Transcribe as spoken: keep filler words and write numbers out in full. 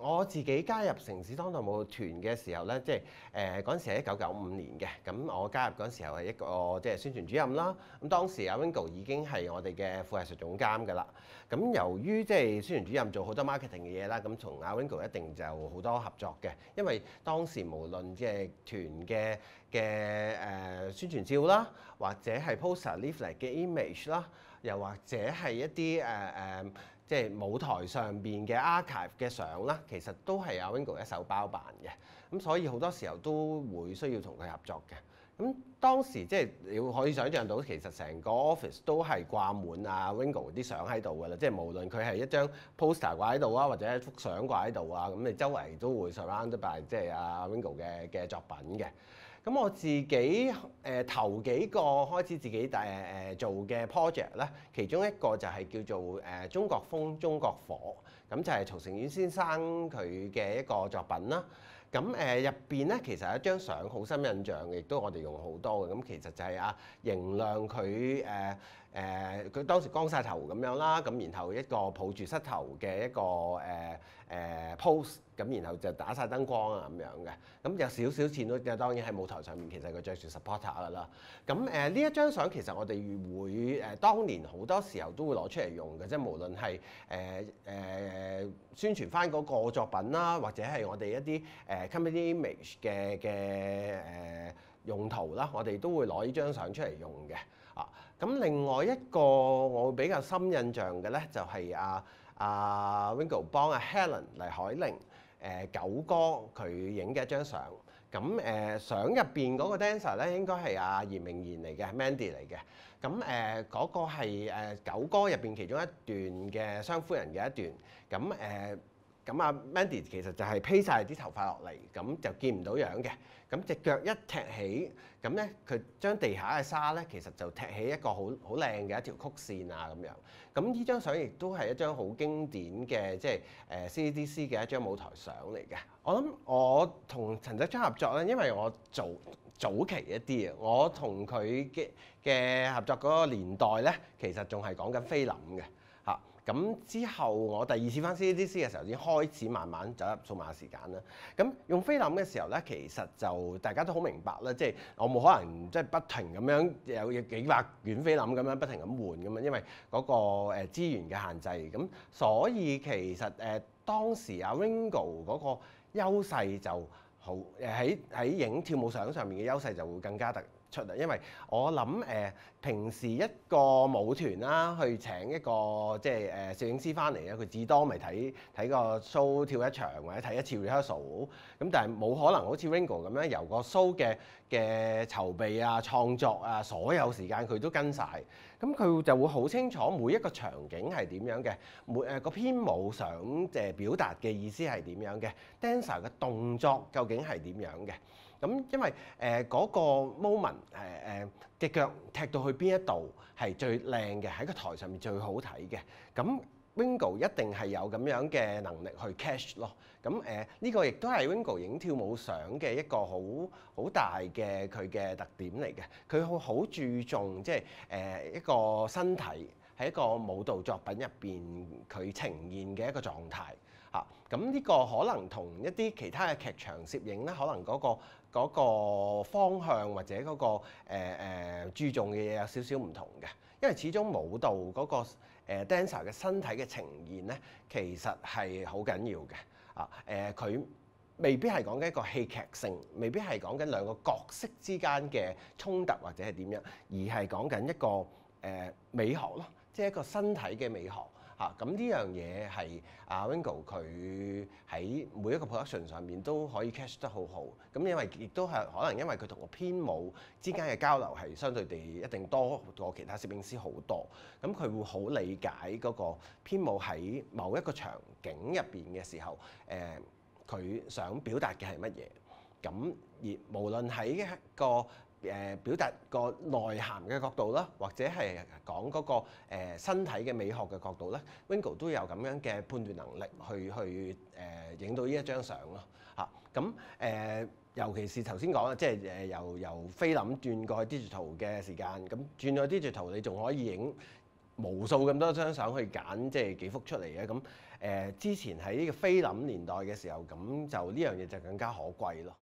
我自己加入城市當代舞團嘅時候咧，即係誒嗰陣時係一九九五年嘅，咁我加入嗰陣時候係一個即係宣傳主任啦。咁當時阿 Ringo 已經係我哋嘅副藝術總監㗎啦。咁由於即係宣傳主任做好多 marketing 嘅嘢啦，咁同阿 Ringo 一定就好多合作嘅，因為當時無論即係團嘅嘅誒宣傳照啦，或者係 poster leaflet 嘅 image 啦，又或者係一啲誒誒即係舞台上邊嘅 archive 嘅相啦，其實都係阿 Ringo 一手包辦嘅。咁所以好多時候都會需要同佢合作嘅。咁當時即係你可以想像到，其實成個 office 都係掛滿阿 Ringo 啲相喺度㗎啦。即係無論佢係一張 poster 掛喺度啊，或者一幅相掛喺度啊，咁你周圍都會 surround by 即係阿 Ringo 嘅嘅作品嘅。咁我自己誒、呃、頭幾個開始自己誒誒、呃、做嘅 project 咧，其中一個就係叫做誒、呃、中國風中國火，咁就係曹成遠先生佢嘅一個作品啦。咁誒入邊咧，其實有一張相好深印象嘅，亦都我哋用好多嘅。咁其實就係阿邢亮佢誒誒，佢當時光晒頭咁樣啦，咁然後一個抱住膝頭嘅一個誒誒、呃呃、pose，咁然後就打晒燈光啊咁樣嘅。咁有少少似到嘅，當然喺舞台上面，其實佢着住 supporter 㗎啦。咁誒呢一張相其實我哋會誒、呃、當年好多時候都會攞出嚟用嘅，即係無論係誒誒宣傳翻嗰個作品啦，或者係我哋一啲誒、呃 company image 嘅嘅誒用途啦，我哋都會攞呢張相出嚟用嘅啊。咁另外一個我比較深印象嘅咧，就係阿阿 Ringo 幫阿 Helen 黎海玲誒、呃、九哥佢影嘅一張相。咁誒相入邊嗰個 dancer 咧，應該係阿嚴明賢嚟嘅 Mandy 嚟嘅。咁誒嗰個係誒九哥入邊其中一段嘅雙夫人嘅一段。咁誒。呃咁啊 Mandy 其實就係披晒啲頭髮落嚟，咁就見唔到樣嘅。咁隻腳一踢起，咁咧佢將地下嘅沙咧，其實就踢起一個好好靚嘅一條曲線啊咁樣。咁呢張相亦都係一張好經典嘅，即係誒 C A D C 嘅一張舞台相嚟嘅。我諗我同陳澤章合作咧，因為我做早期一啲啊，我同佢嘅嘅合作嗰個年代咧，其實仲係講緊菲林嘅。嚇，咁之後我第二次翻 C A D C 嘅時候，已經開始慢慢走入數碼時間啦。咁用菲林嘅時候咧，其實就大家都好明白啦，即係我冇可能即係不停咁樣有幾百卷菲林咁樣不停咁換咁嘛，因為嗰個誒資源嘅限制。咁所以其實誒當時阿 Ringo 嗰個優勢就好誒喺喺影跳舞相上面嘅優勢就會更加突出啊，因為我諗誒、呃、平時一個舞團啦，去請一個即係誒攝影師翻嚟咧，佢至多咪睇睇個 show 跳一場或者睇一次 rehearsal，咁但係冇可能好似 Ringo 咁樣由個 show 嘅嘅籌備啊、創作啊，所有時間佢都跟晒。咁佢就會好清楚每一個場景係點樣嘅，每誒個編舞想誒表達嘅意思係點樣嘅 ，dancer 嘅動作究竟係點樣嘅。咁因為誒嗰、呃那個 moment 誒誒隻腳踢到去邊一度係最靚嘅，喺個台上面最好睇嘅。咁 Ringo 一定係有咁樣嘅能力去 catch 咯。咁誒呢個亦都係 Ringo 影跳舞相嘅一個好好大嘅佢嘅特點嚟嘅。佢會好注重即係誒、呃、一個身體喺一個舞蹈作品入邊佢呈現嘅一個狀態。嚇，咁呢個可能同一啲其他嘅劇場攝影咧，可能嗰、嗰個嗰個方向或者嗰、嗰個誒、呃、注重嘅嘢有少少唔同嘅，因為始終舞蹈嗰、嗰個、呃、dancer 嘅身體嘅呈現咧，其實係好緊要嘅。啊誒，佢、呃、未必係講緊一個戲劇性，未必係講緊兩個角色之間嘅衝突或者係點樣，而係講緊一個誒、呃、美學咯，即係一個身體嘅美學。嚇，咁呢樣嘢係阿 Ringo 佢喺每一個 production 上面都可以 catch 得好好。咁因為亦都係可能因為佢同個編舞之間嘅交流係相對地一定多過其他攝影師好多。咁佢會好理解嗰個編舞喺某一個場景入邊嘅時候，誒、呃、佢想表達嘅係乜嘢。咁而無論喺一個誒表達個內涵嘅角度啦，或者係講嗰個誒身體嘅美學嘅角度咧 Ringo 都有咁樣嘅判斷能力去去誒影到呢一張相咯嚇。咁誒尤其是頭先講啦，即係誒由由菲林轉過去 digital 嘅時間，咁轉咗 digital 你仲可以影無數咁多張相去揀即係幾幅出嚟嘅。咁誒、呃、之前喺呢個菲林年代嘅時候，咁就呢樣嘢就更加可貴咯。